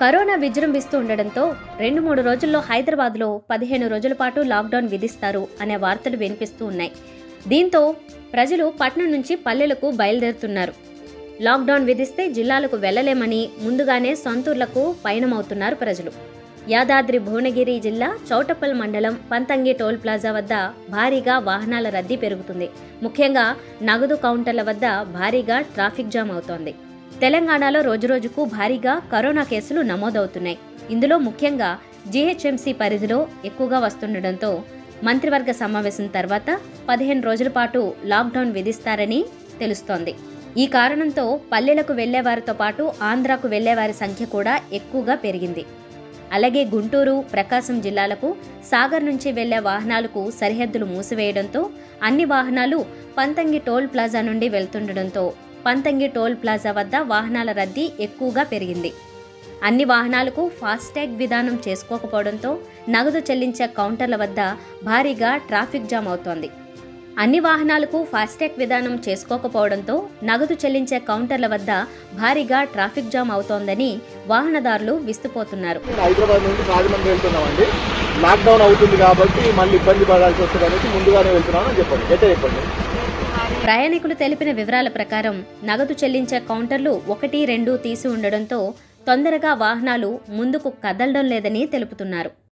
Corona విజృంభిస్తూ ఉండడంతో 2-3 రోజుల్లో హైదరాబాద్లో 15 రోజుల పాటు లాక్డౌన్ విధిస్తారు అనే వార్తలు వినిపిస్తూ ఉన్నాయి. దీంతో ప్రజలు పట్నం నుంచి పల్లెలకు బయలుదేరుతున్నారు. లాక్డౌన్ విధిస్తే జిల్లాలకు వెళ్లలేమని ముందుగానే సొంతూర్లకు పయనమవుతున్నారు ప్రజలు. యాదాద్రి భువనగిరి జిల్లా చౌటప్పల్ మండలం పంతంగి టోల్ ప్లాజా వద్ద భారీగా వాహనాల రద్దీ పెరుగుతుంది. ముఖ్యంగా నగదు కౌంటర్ల వద్ద భారీగా ట్రాఫిక్ జామ్ అవుతోంది. తెలంగాణలో రోజురోజుకు భారీగా కరోనా కేసులు నమోదవుతున్నాయి. ఇందులో ముఖ్యంగా జీహెచ్ఎంసీ పరిధిలో ఎక్కువగా వస్తుండటంతో మంత్రివర్గ సమావేశం తర్వాత 15 రోజుల పాటు లాక్డౌన్ విధిస్తారని తెలుస్తోంది. ఈ కారణంతో పల్లెలకు వెళ్లేవారితో పాటు ఆంధ్రాకు వెళ్లేవారి సంఖ్య కూడా ఎక్కువగా పెరిగింది. అలాగే గుంటూరు, ప్రకాశం జిల్లాలకు సాగర్ నుంచి వెళ్లే వాహనాలకు సరిహద్దులు మూసివేయడంతో అన్ని వాహనాలు పంతంగి టోల్ ప్లాజా నుండి వెళ్తుండటంతో పంతంగి టోల్ ప్లాజా వద్ద వాహనాల రద్దీ ఎక్కువగా పెరిగింది. అన్ని వాహనాలకు ఫాస్టాగ్ విధానం చేసుకోకపోవడంతో నగదు చెల్లించే కౌంటర్ల వద్ద భారీగా ట్రాఫిక్ జామ్ అవుతోంది. అన్ని వాహనాలకు ఫాస్టాగ్ విధానం చేసుకోకపోవడంతో నగదు చెల్లించే కౌంటర్ల వద్ద భారీగా ట్రాఫిక్ జామ్ అవుతోందని వాహనదారులు విస్తుపోతున్నారు. హైదరాబాద్ నుండి రాజమండ్రి వెళ్తున్నామండి. లాక్డౌన్ అవుతుంది కాబట్టి మళ్ళీ ఇబ్బంది పడాల్సి వస్తుంది అనేసి ముందుగానే వెళ్తున్నామని చెప్పండి. ప్రయాణికులు తెలిపిన వివరాల ప్రకారం నగదు చెల్లించే కౌంటర్లు 1, 2 తీసి ఉండడంతో తొందరగా వాహనాలు ముందుకు కదలడం లేదని తెలుపుతున్నారు.